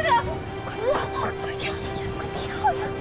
点，快跳下去，快跳呀！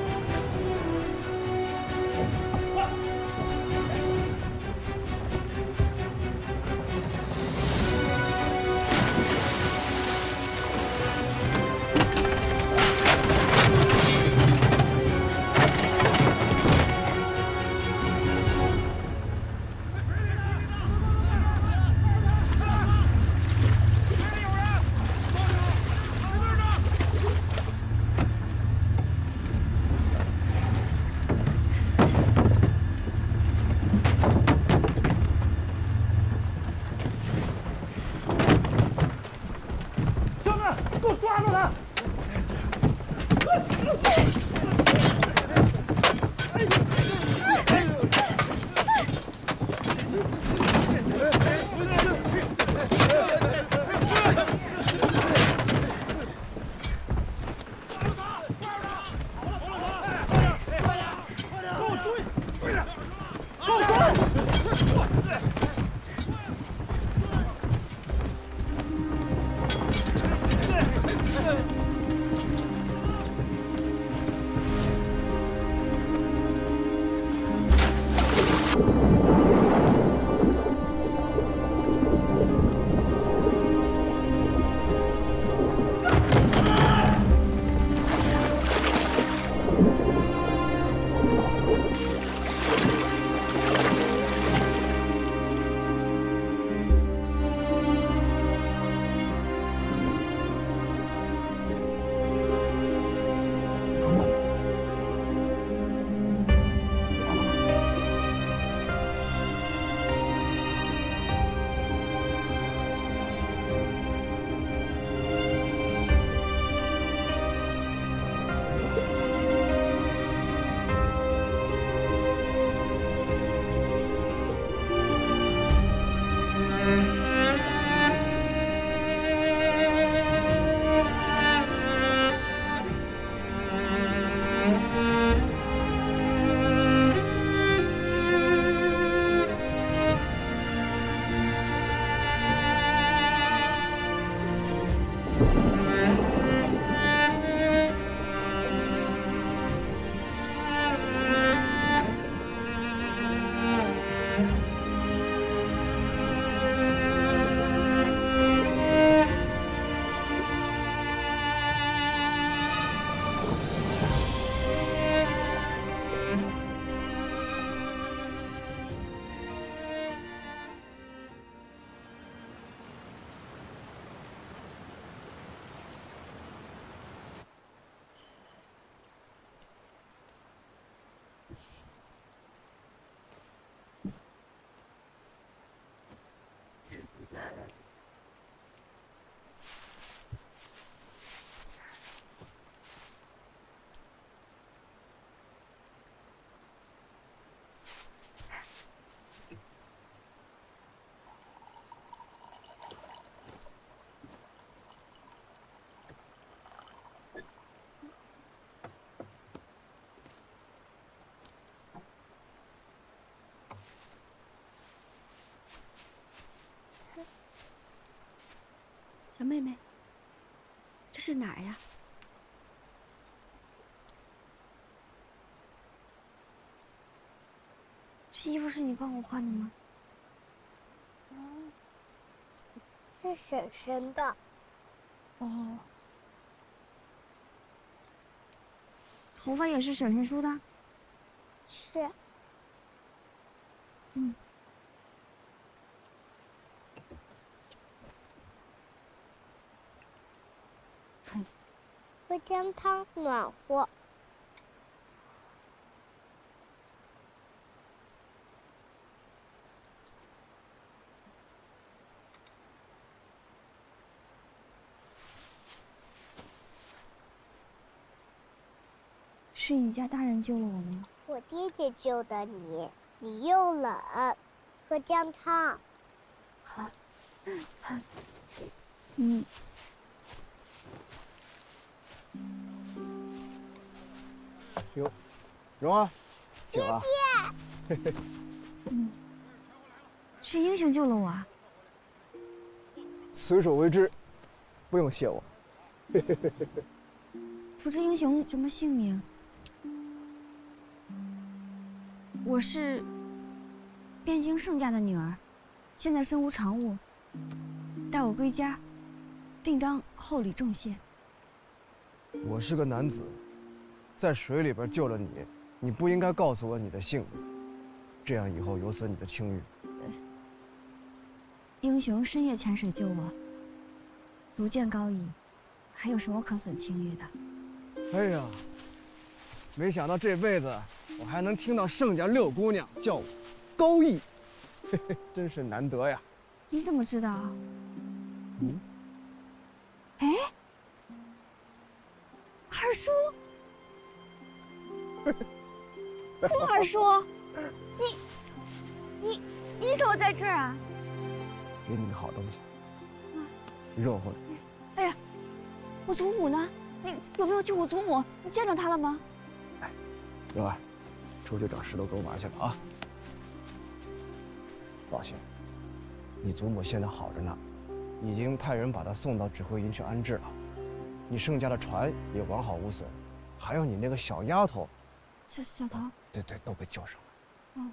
小妹妹，这是哪儿呀？这衣服是你帮我换的吗？ 是婶婶的。 哦。头发也是婶婶梳的？ 是。 嗯。 喝姜汤暖和。 是你家大人救了我吗？ 我爹爹救的你，你又冷，喝姜汤。 好。嗯。 哟，蓉儿，醒了。 爹爹。 嗯，是英雄救了我啊。 随手为之，不用谢我。 不知英雄什么姓名？我是汴京盛家的女儿，现在身无长物，待我归家，定当厚礼重谢。 我是个男子，在水里边救了你，你不应该告诉我你的姓名，这样以后有损你的清誉。 英雄深夜潜水救我，足见高义，还有什么可损清誉的？ 哎呀，没想到这辈子我还能听到盛家六姑娘叫我高义，嘿嘿，真是难得呀。 你怎么知道？ 嗯， 哎，二叔，顾二叔，你怎么在这儿啊？ 给你个好东西，热乎的。 哎呀，我祖母呢？你有没有救我祖母？你见着她了吗？ 哎，蓉儿，出去找石头狗玩去吧啊！放心，你祖母现在好着呢，已经派人把她送到指挥营去安置了。你盛家的船也完好无损，还有你那个小丫头， 小桃， 对，都被救上了。 嗯。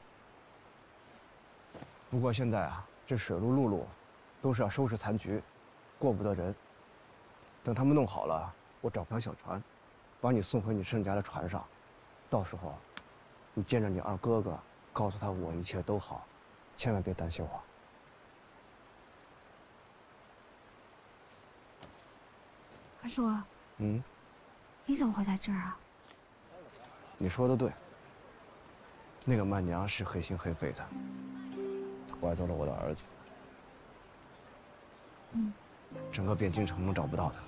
不过现在啊，这水路陆路都是要收拾残局，过不得人。等他们弄好了，我找条小船，把你送回你盛家的船上。到时候，你见着你二哥哥，告诉他我一切都好，千万别担心我。 二叔， 嗯， 你怎么会在这儿啊？ 你说的对。那个曼娘是黑心黑肺的，拐走了我的儿子。整个汴京城都找不到他。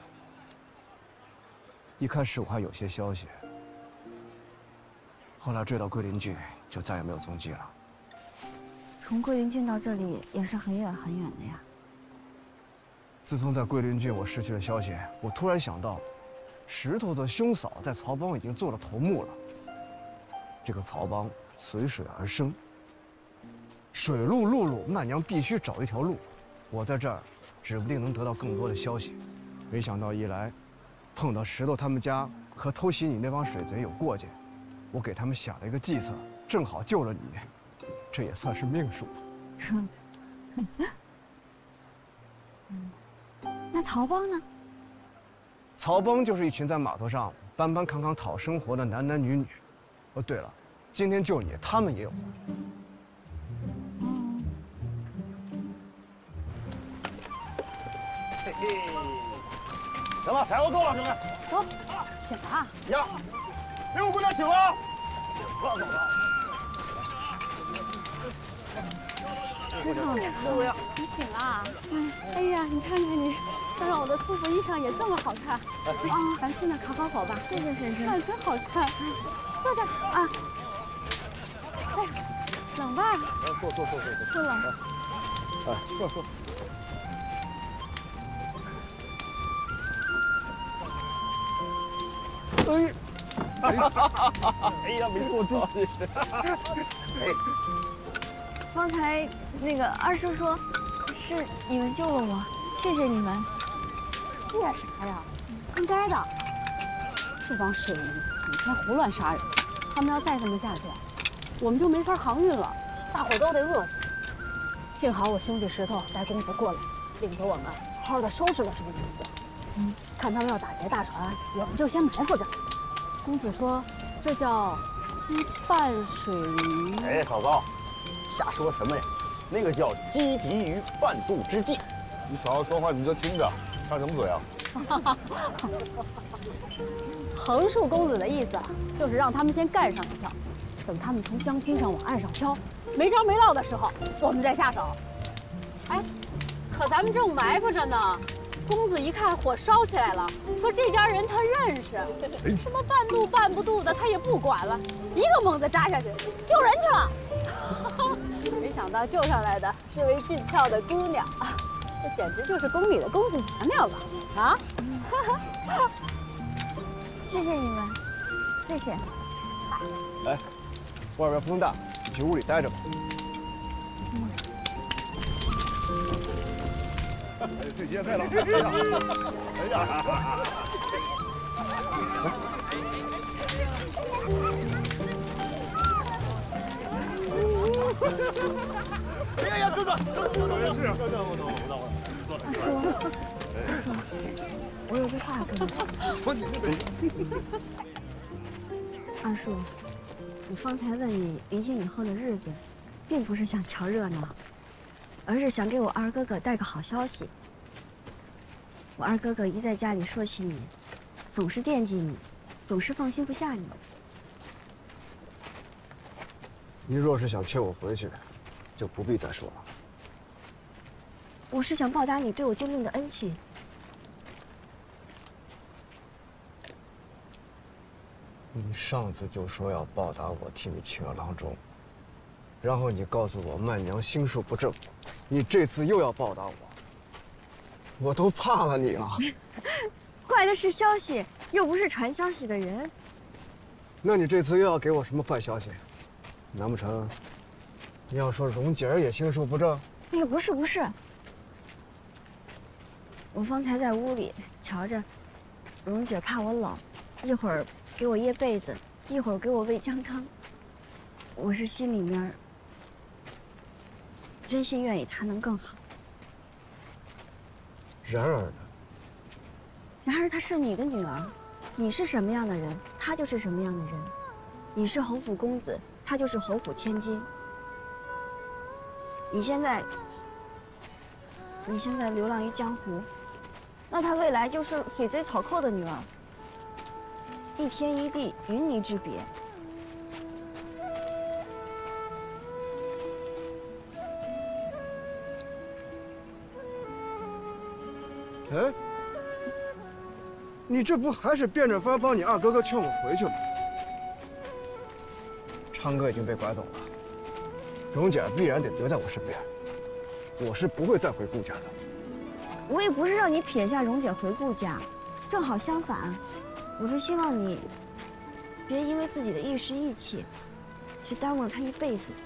一开始我还有些消息，后来追到桂林郡，就再也没有踪迹了。 从桂林郡到这里也是很远很远的呀。 自从在桂林郡我失去了消息，我突然想到，石头的兄嫂在曹帮已经做了头目了。这个曹帮随水而生，水路陆路，曼娘必须找一条路。我在这儿，指不定能得到更多的消息。没想到一来，碰到石头他们家和偷袭你那帮水贼有过节，我给他们想了一个计策，正好救了你，这也算是命数。 那曹帮呢？ 曹帮就是一群在码头上搬搬扛扛讨生活的男男女女。哦，对了，今天救你，他们也有份。 嘿嘿，行了，柴火够了，兄弟， 走，醒了。 呀，六姑娘醒了，走了。 石头， 六姑娘， 你醒了？哎呀，你看看你，穿上我的粗服衣裳也这么好看。啊，咱去那烤烤火吧。 谢谢婶婶。 看真好看。坐这啊。哎呀，冷吧？ 坐。 不冷。 哎，坐。 哎呀，没坐住，这是。哎， 方才那个二叔说，是你们救了我，谢谢你们。 谢啥呀？应该的。这帮水民每天胡乱杀人，他们要再这么下去，我们就没法航运了，大伙都得饿死。幸好我兄弟石头带公子过来，领着我们好好的收拾了他们几次。看他们要打劫大船，我们就先埋伏着。公子说，这叫羁绊水民。 哎，嫂嫂，瞎说什么呀？那个叫击敌于半渡之际。 你嫂子说话你就听着，插什么嘴啊？ 横竖公子的意思就是让他们先干上一票，等他们从江心上往岸上漂，没着没落的时候，我们再下手。哎，可咱们正埋伏着呢。公子一看火烧起来了，说这家人他认识，什么半渡半不渡的他也不管了，一个猛子扎下去救人去了。没想到救上来的是位俊俏的姑娘，这简直就是宫里的公主娘娘了啊！ 谢谢你们，谢谢。 哎，外边风大，你去屋里待着吧。 春节快乐！哎呀！哎呀，走！是， 二叔，我有句话跟你说。二叔，我方才问你离京以后的日子，并不是想瞧热闹，而是想给我二哥哥带个好消息。我二哥哥一在家里说起你，总是惦记你，总是放心不下你。 你若是想劝我回去，就不必再说了。 我是想报答你对我救命的恩情。 你上次就说要报答我，替你请了郎中，然后你告诉我曼娘心术不正，你这次又要报答我，我都怕了你了。 坏的是消息，又不是传消息的人。 那你这次又要给我什么坏消息？难不成你要说蓉姐儿也心术不正？ 哎呀，不是，我方才在屋里瞧着，蓉姐怕我冷，一会儿给我掖被子，一会儿给我喂姜汤。我是心里面真心愿意她能更好。 然而呢？ 然而她是你的女儿，你是什么样的人，她就是什么样的人。你是侯府公子，她就是侯府千金。你现在流浪于江湖，那她未来就是水贼草寇的女儿，一天一地，云泥之别。 哎，你这不还是变着法帮你二哥哥劝我回去吗？昌哥已经被拐走了，蓉姐必然得留在我身边，我是不会再回顾家的。 我也不是让你撇下蓉姐回顾家，正好相反，我是希望你别因为自己的一时义气，去耽误了她一辈子。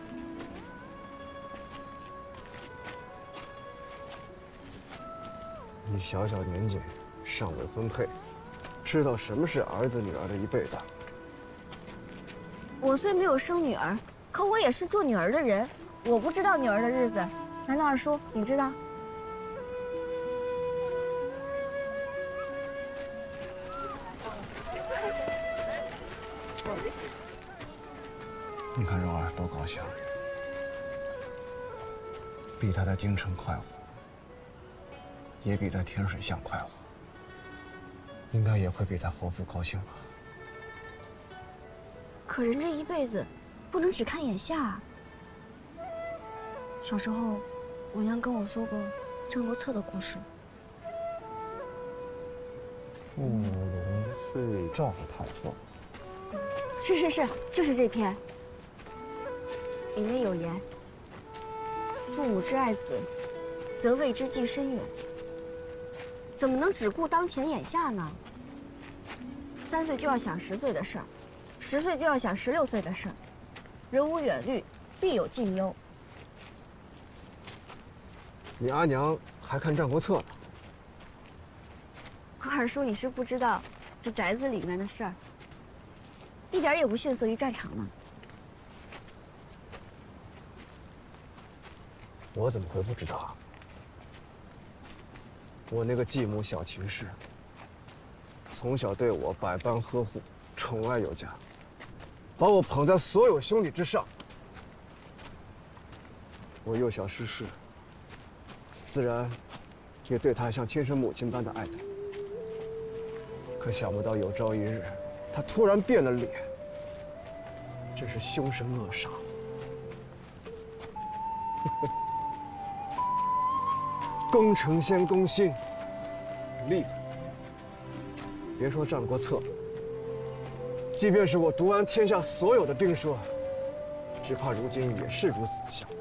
你小小年纪，尚未婚配，知道什么是儿子女儿的一辈子？ 我虽没有生女儿，可我也是做女儿的人。我不知道女儿的日子，难道二叔你知道？ 你看蓉儿多高兴，比她在京城快活，也比在天水巷快活，应该也会比在侯府高兴吧。 可人这一辈子，不能只看眼下啊。小时候，我娘跟我说过郑罗策的故事。 富龙睡赵太后。 是，就是这篇。里面有言：父母之爱子，则为之计深远。怎么能只顾当前眼下呢？3岁就要想10岁的事儿，10岁就要想16岁的事儿。人无远虑，必有近忧。 你阿娘还看《战国策》呢。 可二叔，你是不知道，这宅子里面的事儿，一点也不逊色于战场呢。 我怎么会不知道啊？我那个继母小秦氏，从小对我百般呵护，宠爱有加，把我捧在所有兄弟之上。我幼小失势，自然也对她像亲生母亲般的爱戴。可想不到有朝一日，她突然变了脸，真是凶神恶煞。攻城先攻心，厉害！别说《战国策》，即便是我读完天下所有的兵书，只怕如今也是如此的想。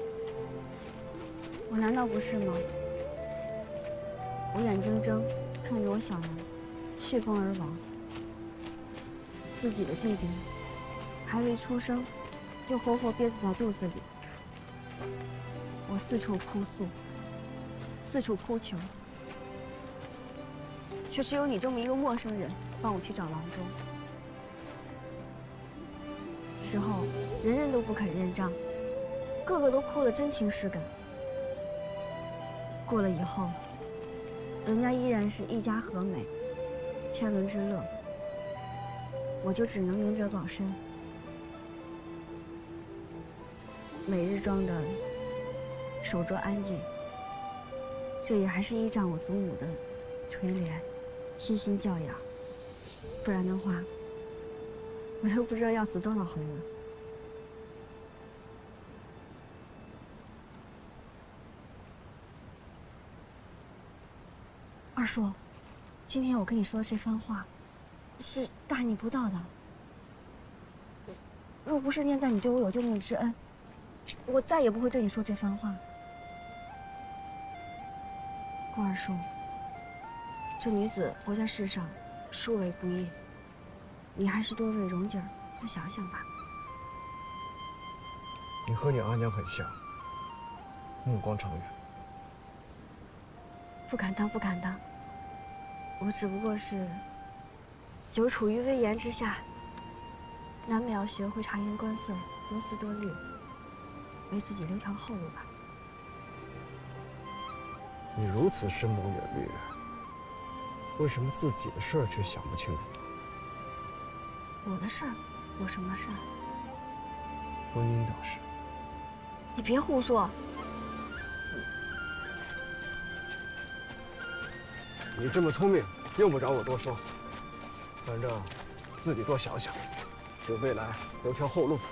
我难道不是吗？我眼睁睁看着我小娘血崩而亡，自己的弟弟还未出生，就活活憋死在肚子里。我四处哭诉， 四处哭求，却只有你这么一个陌生人帮我去找郎中。事后人人都不肯认账，个个都哭得真情实感。过了以后，人家依然是一家和美，天伦之乐，我就只能明哲保身，每日装的守拙安静。这也还是依仗我祖母的垂怜，悉心教养，不然的话，我都不知道要死多少回了。二叔，今天我跟你说的这番话，是大逆不道的。若不是念在你对我有救命之恩，我再也不会对你说这番话。郭二叔，这女子活在世上，殊为不易，你还是多为蓉姐儿多想想吧。 你和你阿娘很像，目光长远。 不敢当，不敢当。我只不过是久处于威严之下，难免要学会察言观色，多思多虑，为自己留条后路吧。 你如此深谋远虑，为什么自己的事儿却想不清楚？ 我的事儿，有什么事儿？ 婚姻大事。 你别胡说。 你这么聪明，用不着我多说。反正自己多想想，给未来留条后路。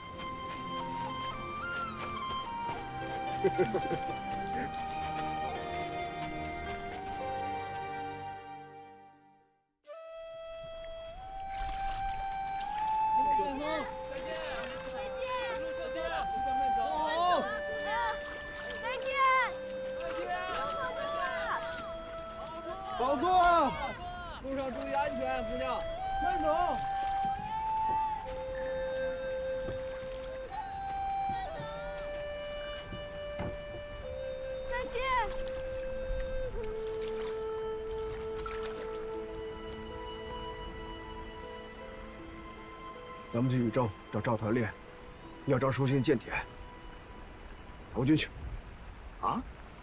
保重，路上注意安全，姑娘，慢走。 再见。 咱们去禹州找赵团练，要找书信见帖。投进去。 啊？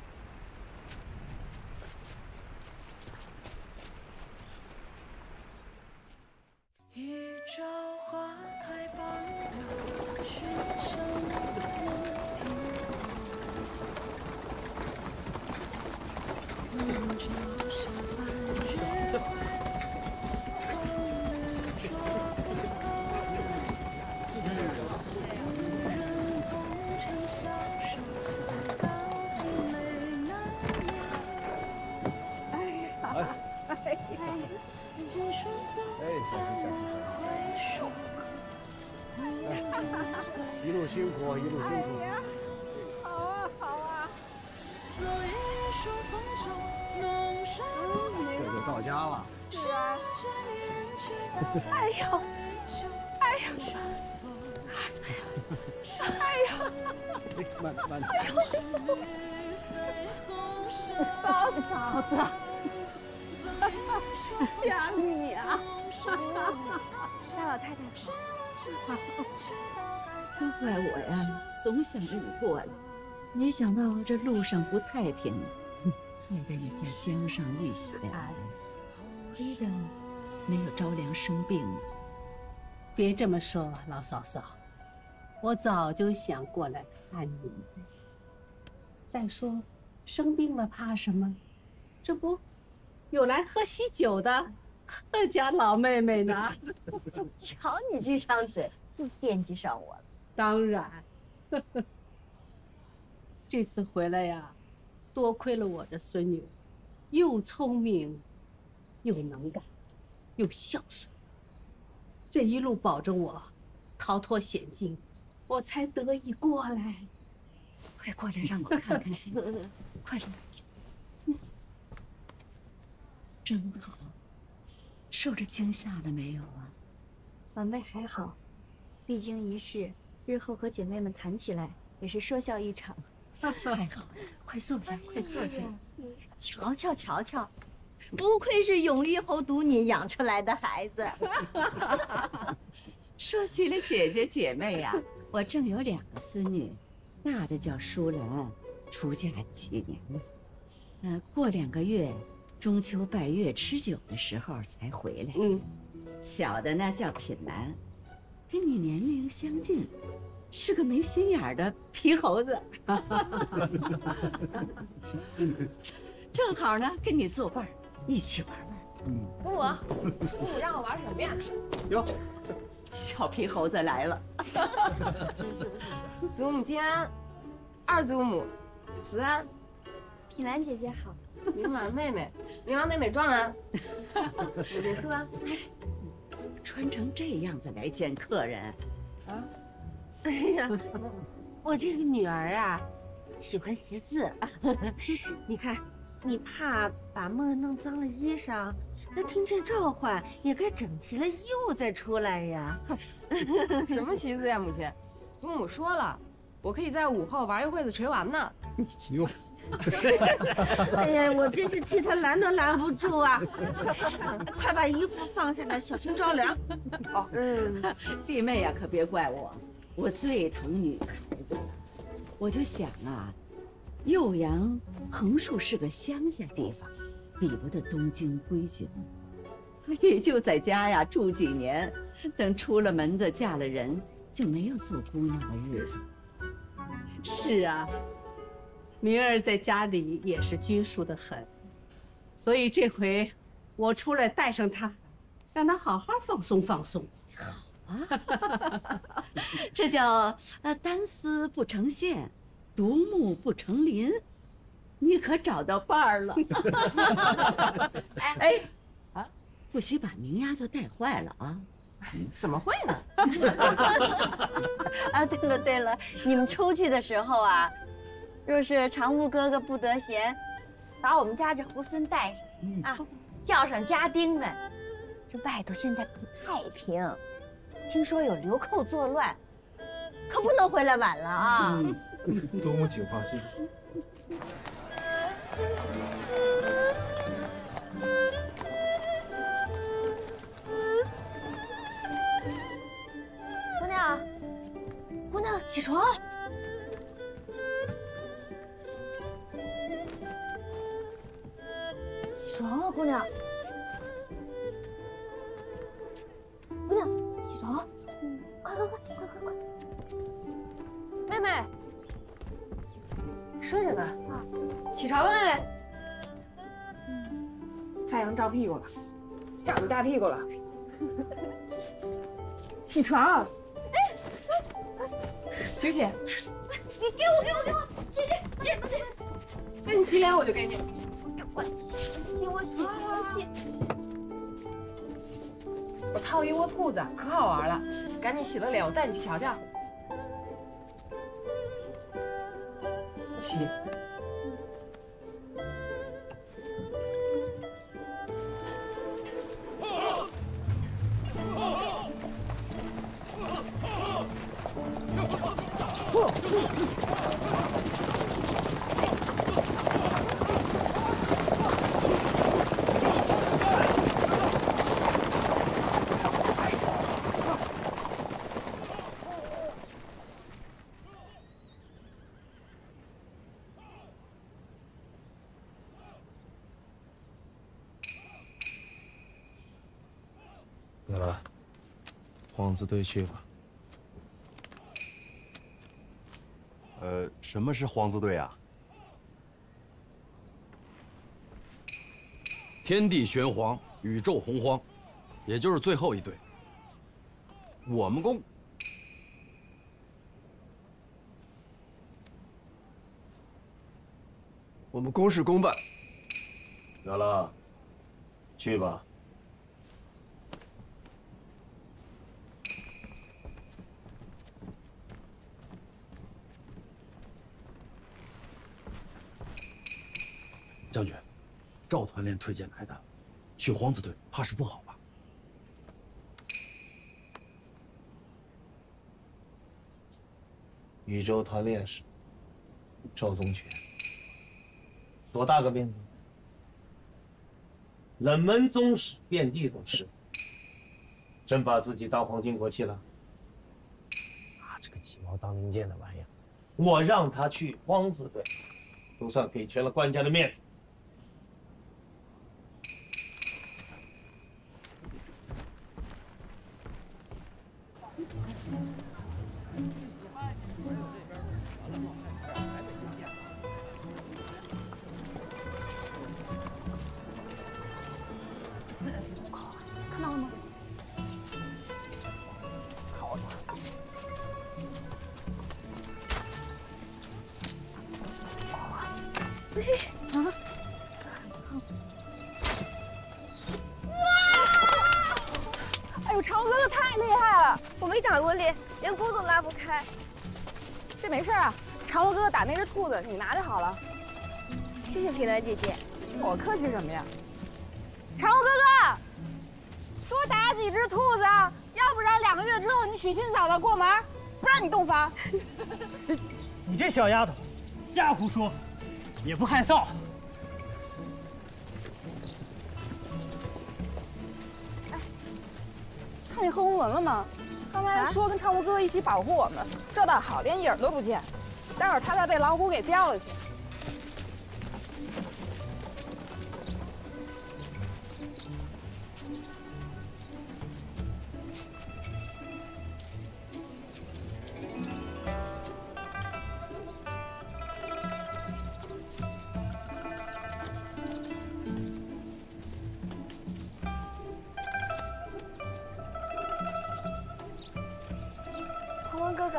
一朝花开半了，寻声能听自照下半日晖，风雨捉不透。无人红尘消瘦，但高眉难眠。锦书送回首， 一路辛苦，一路辛苦。 好啊，好啊。 昨夜数风骤，弄沙这就到家了。 是啊。 哎呦， 哎呀，哎呀， 慢慢。 包嫂子，想你啊！ 大老太太好。 都怪我呀，总想着你过来，没想到这路上不太平，害得你下江上遇险，亏得没有着凉生病。 别这么说，老嫂嫂，我早就想过来看你。再说，生病了怕什么？这不，有来喝喜酒的贺家老妹妹呢。 瞧你这张嘴，又惦记上我了。 当然，这次回来呀，多亏了我这孙女，又聪明，又能干，又孝顺。这一路保着我逃脱险境，我才得以过来。 快过来让我看看，快来。真好，受着惊吓了没有啊？ 晚辈还好，历经一事，日后和姐妹们谈起来也是说笑一场。 太好了，快坐下，快坐下。 瞧瞧瞧瞧，不愧是永利侯独女养出来的孩子。 说起来姐姐姐妹呀，我正有2个孙女，大的叫舒兰，出嫁几年了，过2个月，中秋拜月吃酒的时候才回来。小的呢叫品兰，跟你年龄相近，是个没心眼儿的皮猴子。正好呢，跟你作伴儿，一起玩玩。 祖母让我玩什么呀？ 哟， 小皮猴子来了。 祖母金安，二祖母慈安， 品兰姐姐好。 明兰妹妹，明兰妹妹壮安。姐姐舒安。 怎么穿成这样子来见客人？ 啊？哎呀，我这个女儿啊，喜欢习字。你看，你怕把墨弄脏了衣裳，那听见召唤也该整齐了衣物再出来呀。 什么习字呀，母亲？祖母说了，我可以在午后玩一会子锤丸呢。 哟。 哎呀，我真是替他拦都拦不住啊！快把衣服放下来，小心着凉。 哦，弟妹呀，可别怪我，我最疼女孩子了。我就想啊，酉阳、横竖是个乡下地方，比不得东京规矩。也就在家呀住几年，等出了门子嫁了人，就没有做姑娘的日子。 是啊。明儿在家里也是拘束得很，所以这回我出来带上她，让她好好放松放松。 好啊，这叫单丝不成线，独木不成林。你可找到伴儿了。哎，啊，不许把明丫头带坏了啊！ 怎么会呢？ 啊，对了对了，你们出去的时候啊。若是常务哥哥不得闲，把我们家这猢狲带上啊，叫上家丁们。这外头现在不太平，听说有流寇作乱，可不能回来晚了啊！ 祖母请放心。 姑娘，姑娘，起床了。起床了，姑娘。姑娘，起床了！快！ 妹妹，睡着呢啊？起床了，妹妹。太阳照屁股了，照你大屁股了。起床！醒醒！ 你给我！姐， 跟你洗脸我就给你。 我洗。 我套了一窝兔子，可好玩了，赶紧洗了脸，我带你去瞧瞧。洗。 得了，皇子队去吧。 什么是皇子队啊？ 天地玄黄，宇宙洪荒，也就是最后一队。 我们宫。 我们公事公办。 得了，去吧。 将军，赵团练推荐来的，去皇子队怕是不好吧？ 禹州团练时， 赵宗权，多大个面子！冷门宗室，遍地都是，真把自己当皇亲国戚了？啊，这个鸡毛当令箭的玩意儿，我让他去荒字队，都算给全了官家的面子。 看到了吗？ 好了。 啊！ 哎呦，长哥哥太厉害了！ 我没打过猎，连钩都拉不开。 这没事啊，长哥哥打那只兔子，你拿就好了。 谢谢平兰姐姐。 我客气什么呀？长哥哥，多打几只兔子，要不然2个月之后你娶亲嫂子过门，不让你洞房。 你这小丫头，瞎胡说，也不害臊。 看见贺红文了吗？刚才说跟长湖哥哥一起保护我们，这倒好，连影都不见。待会儿他再被老虎给叼了去。 红文哥哥，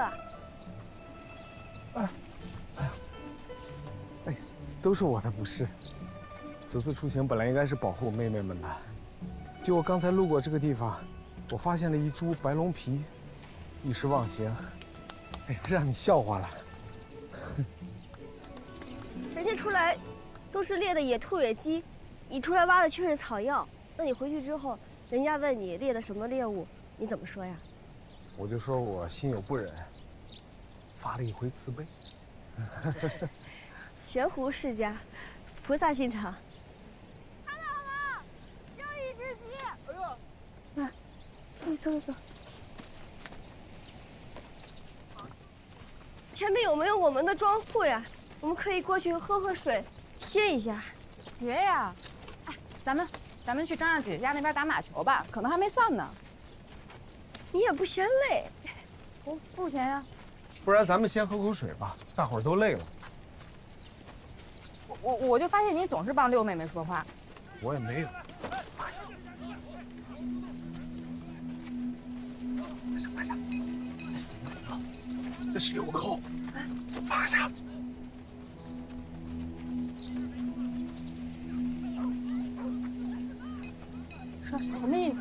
哎，都是我的不是。此次出行本来应该是保护妹妹们的，结果刚才路过这个地方，我发现了一株白龙皮，一时忘形，哎，让你笑话了。 人家出来都是猎的野兔野鸡，你出来挖的却是草药。那你回去之后，人家问你猎的什么猎物，你怎么说呀？ 我就说我心有不忍，发了一回慈悲。 悬壶世家，菩萨心肠。 看到了吗？又一只鸡！哎呦， 啊，你走走走。前面有没有我们的庄户呀？我们可以过去喝喝水，歇一下。 别呀！哎，咱们去张大姐姐家那边打马球吧，可能还没散呢。 你也不嫌累， 不嫌呀。 不然咱们先喝口水吧，大伙儿都累了。 我就发现你总是帮六妹妹说话。 我也没有。趴下，怎么？这是有口，趴下。 说什么意思？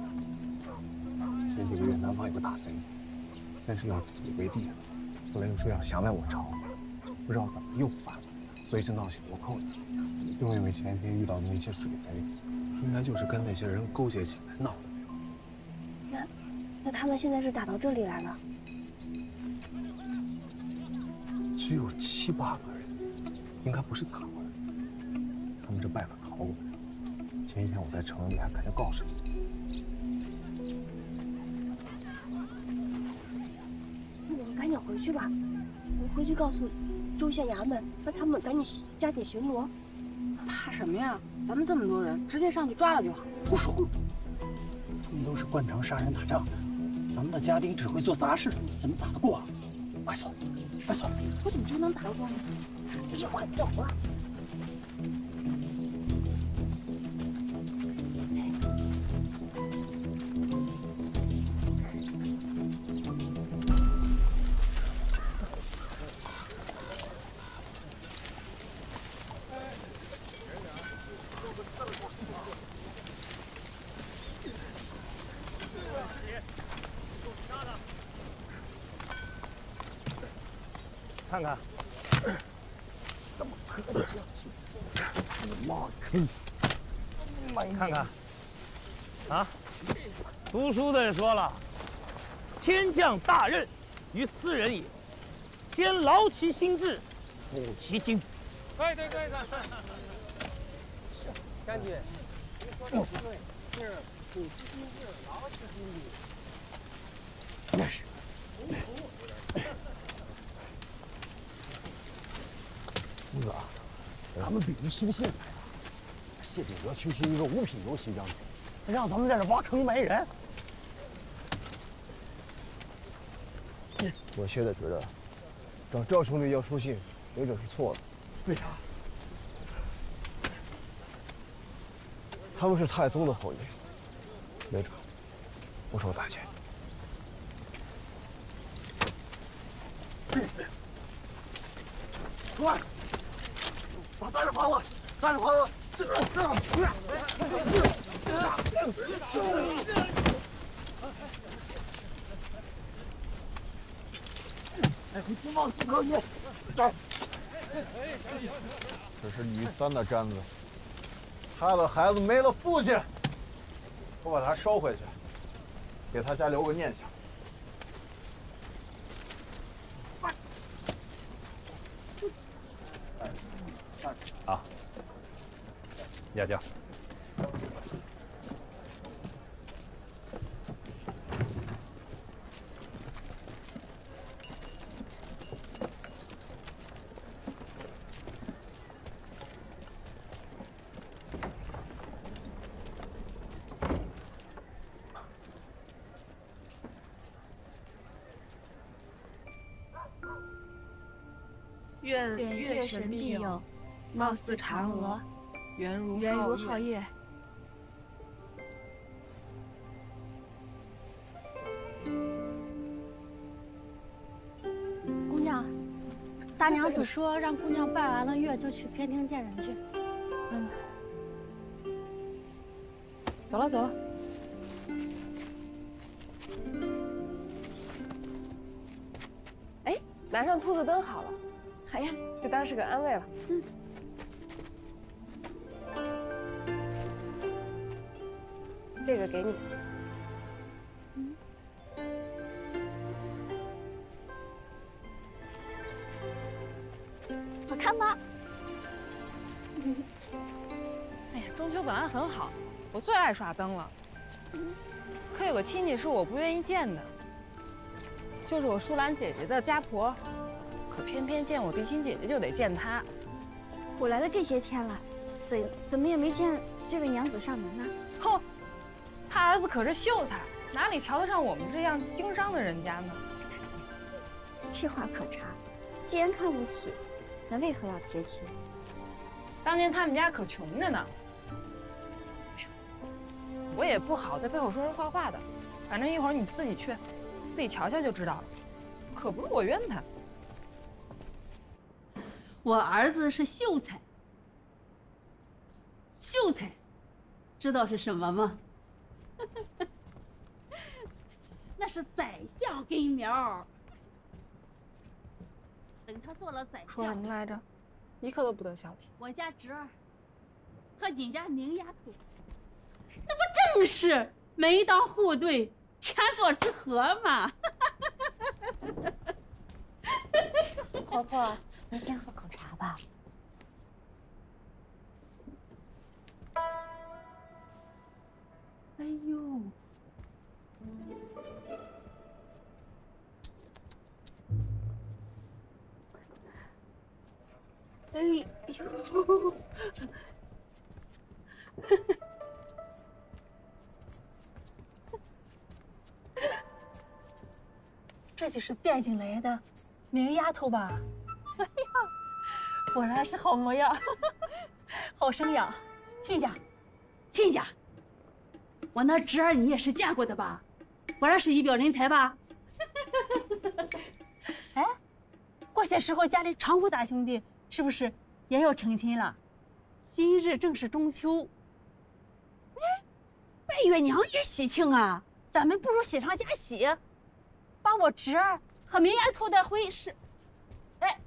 前几个月南方有个大贼，先是要自立为帝，后来又说要降来我朝，不知道怎么又反了，所以这闹起倭寇来。六妹妹前天遇到的那些水贼，应该就是跟那些人勾结起来闹的。 那他们现在是打到这里来了？ 只有7、8个人，应该不是打过来。他们是败了逃过来。前几天我在城里还看见告示。 赶紧回去吧，我们回去告诉州县衙门，让他们赶紧加紧巡逻。 怕什么呀？咱们这么多人，直接上去抓了就好。 胡说！他们都是惯常杀人打仗的，咱们的家丁只会做杂事，怎么打得过啊？快走，快走！ 我怎么就能打得过呢？哎呀，快走啊！ 看看， 什么破脚气！妈坑！ 看看，啊，读书的人说了，天降大任于斯人也，先劳其心志， 母其精。 对，将军，您说的不对，是母其精是劳其筋的。 那是。公子啊，咱们比一输送来的。谢顶德区区一个5品游骑将军，让咱们在这挖坑埋人。 我现在觉得，找赵兄弟要书信，没准是错了。 为啥？ 他们是太宗的后裔，没准不受待见。 快，把大人放了！大人放了！哎，你不放不可以！ 这是女三的簪子，害了孩子没了父亲，我把它收回去，给他家留个念想。 啊，压价。 愿月神庇佑，貌似嫦娥，圆如皓月。 姑娘，大娘子说让姑娘拜完了月就去偏厅见人去。 走了走了。哎，拿上兔子灯好了。好呀，就当是个安慰了。这个给你。 好看吗？ 哎呀，中秋本来很好，我最爱耍灯了。可有个亲戚是我不愿意见的，就是我舒兰姐姐的家婆。可偏偏见我嫡亲姐姐就得见她。 我来了这些天了，怎么也没见这位娘子上门呢？ 哼，他儿子可是秀才，哪里瞧得上我们这样经商的人家呢？ 这话可差。既然看不起，那为何要结亲？ 当年他们家可穷着呢。我也不好在背后说人坏话的，反正一会儿你自己去，自己瞧瞧就知道了。可不是我冤他。 我儿子是秀才，秀才，知道是什么吗？那是宰相根苗。等他做了宰相， 说什么来着？一刻都不得消停。 我家侄儿和你家明丫头，那不正是门当户对、天作之合吗？ 婆婆，您先喝口茶吧。 哎呦， 哎呦， 这就是带进来的明丫头吧？哎呀，果然是好模样，好生养。亲家， 亲家，我那侄儿你也是见过的吧？果然是一表人才吧？ 哎，过些时候家里长谷大兄弟是不是也要成亲了？今日正是中秋， 哎，拜月娘也喜庆啊！ 咱们不如喜上加喜，把我侄儿和明丫头的婚事，哎，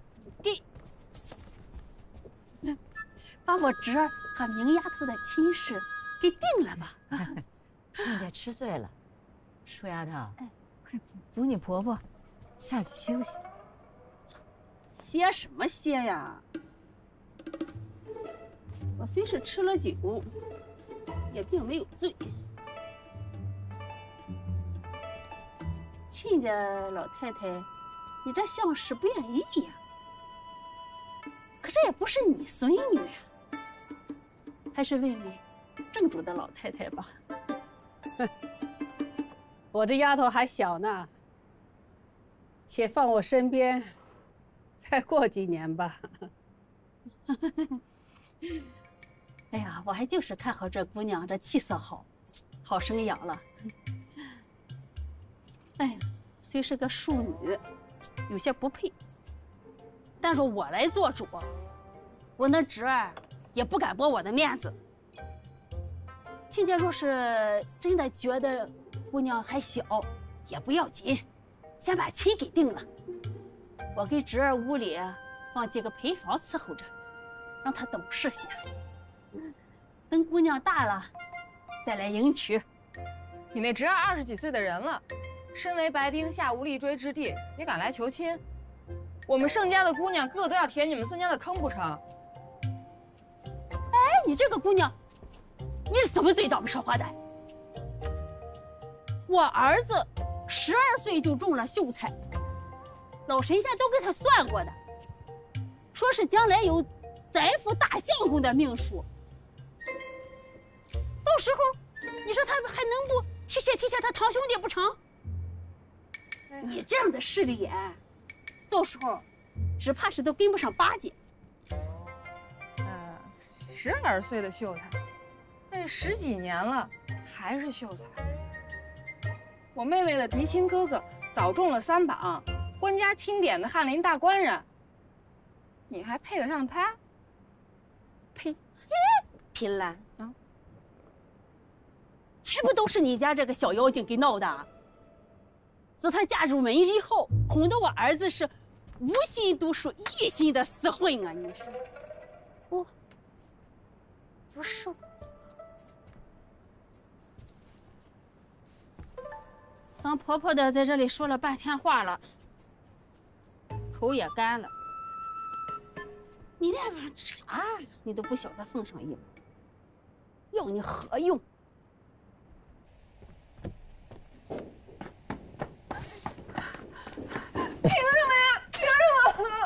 把我侄儿和明丫头的亲事给定了吧。 亲家吃醉了，舒丫头， 哎， 扶你婆婆下去休息。 歇什么歇呀？我虽是吃了酒，也并没有醉。亲家老太太，你这像是不愿意呀？可这也不是你孙女呀，还是问问正主的老太太吧。 哼，我这丫头还小呢，且放我身边，再过几年吧。 哎呀，我还就是看好这姑娘，这气色好，好生养了。哎呀，虽是个庶女，有些不配，但是我来做主，我那侄儿也不敢驳我的面子。亲家若是真的觉得姑娘还小，也不要紧，先把亲给定了。我给侄儿屋里放几个陪房伺候着，让她懂事些。等姑娘大了，再来迎娶。 你那侄儿20几岁的人了，身为白丁，下无立锥之地，也敢来求亲？我们盛家的姑娘个个都要填你们孙家的坑不成？ 哎，你这个姑娘，你是怎么嘴长不说话的？我儿子12岁就中了秀才，老神仙都给他算过的，说是将来有宰辅大相公的命数。到时候，你说他还能不提携他堂兄弟不成？你这样的势利眼，到时候只怕是都跟不上八戒。 12岁的秀才，那10几年了还是秀才。我妹妹的嫡亲哥哥早中了3榜，官家钦点的翰林大官人，你还配得上他？ 呸！贫兰啊，还不都是你家这个小妖精给闹的？自她嫁入门以后，哄得我儿子是无心读书，一心的厮混啊！你是我，不是我。当婆婆的在这里说了半天话了，口也干了。你连碗茶你都不晓得奉上一碗，要你何用？ 凭什么呀？凭什么？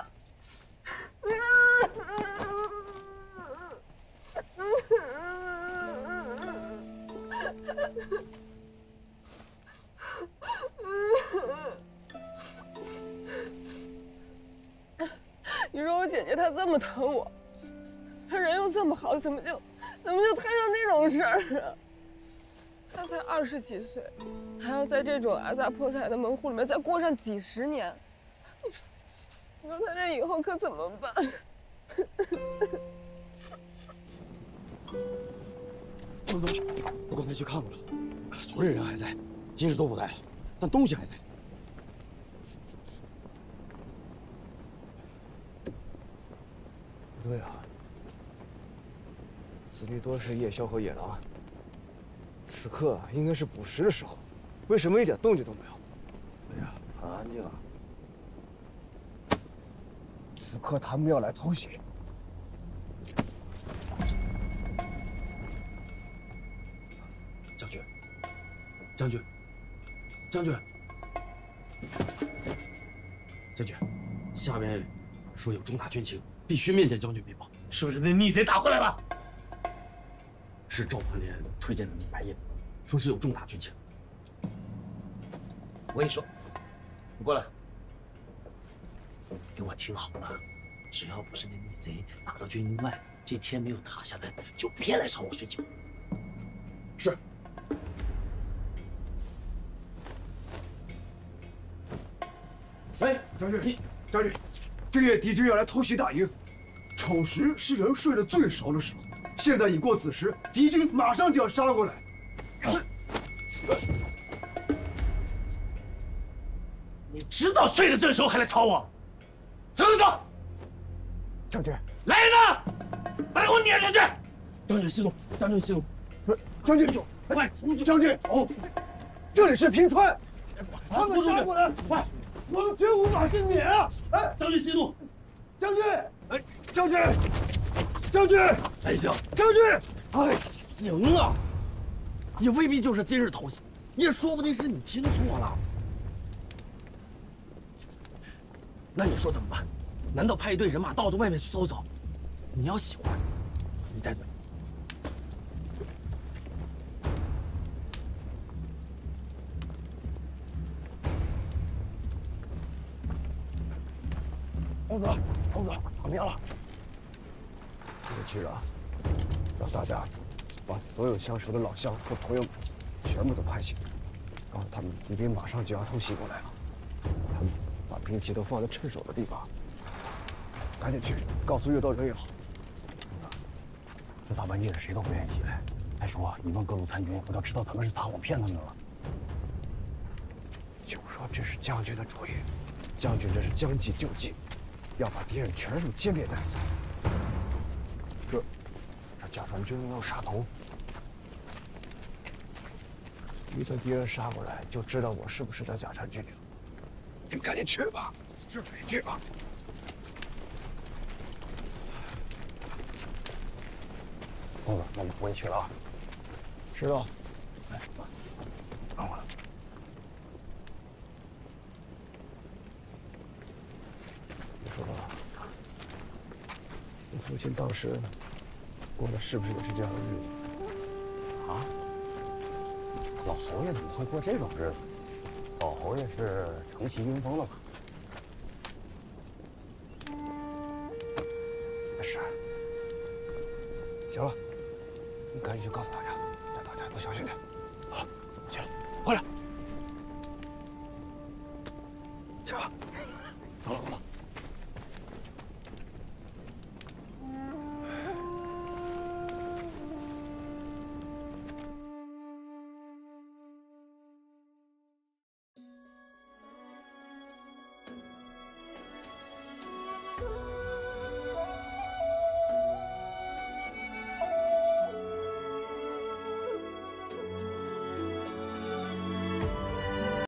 你说我姐姐她这么疼我，她人又这么好，怎么就摊上这种事儿啊？她才20几岁，还要在这种阿杂破财的门户里面再过上几10年，你说她这以后可怎么办？ 走走，我刚才去看过了，昨日人还在，今日都不在了，但东西还在。 不对啊，此地多是夜宵和野狼，此刻应该是捕食的时候，为什么一点动静都没有？ 哎呀，很安静啊。 此刻他们要来偷袭。 将军，将军，将军，将军，下面说有重大军情，必须面见将军禀报。 是不是那逆贼打回来了？ 是赵团连推荐的白夜，说是有重大军情。 我跟你说，你过来，给我听好了，只要不是那逆贼打到军营外，这天没有塌下来，就别来找我睡觉。 是。 哎，将军，将军，这夜敌军要来偷袭大营，丑时是人睡得最熟的时候，现在已过子时，敌军马上就要杀过来。 你知道睡得正熟还来吵我？走走走！ 将军， 来人呐，把他给我撵出去！ 将军息怒，将军息怒。 不是，将军，快，将军，走！这里是平川，他们杀过来，快！我们军无法幸免啊！哎， 将军息怒， 将军，哎，将军，将军， 哎，行， 将军， 哎，行了，也未必就是今日偷袭，也说不定是你听错了。那你说怎么办？难道派一队人马到这外面去搜搜？你要喜欢，你带队。 公子，旁边了。 我去了，让大家把所有相熟的老乡和朋友们全部都派醒，告诉他们敌兵马上就要偷袭过来了。他们把兵器都放在趁手的地方，赶紧去告诉岳道人也好。 这大半夜的，谁都不愿意起来。再说你们各路参军不都知道咱们是撒谎骗他们的了？ 就说这是将军的主意，将军这是将计就计，要把敌人全数歼灭在此。 这假传军要杀头， 一旦敌人杀过来，就知道我是不是这假传军了。你们赶紧去吧，去吧。 疯子，那我也去了啊。 知道。 哎，等会儿。 你说，你父亲当时过的是不是也是这样的日子？ 啊？老侯爷怎么会过这种日子？老侯爷是乘骑晕风了吧？ 没事。行了，你赶紧去告诉大家，让大家都小心点。 好，去，回来。